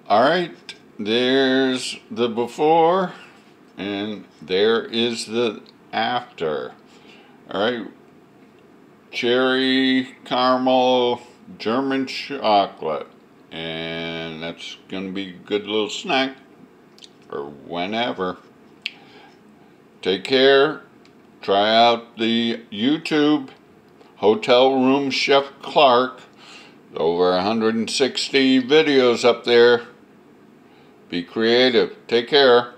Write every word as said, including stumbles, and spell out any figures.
Alright, there's the before and there is the after. Alright, cherry caramel German chocolate, and that's going to be a good little snack for whenever. Take care. Try out the YouTube Hotel Room Chef Clark. Over one hundred sixty videos up there. Be creative. Take care.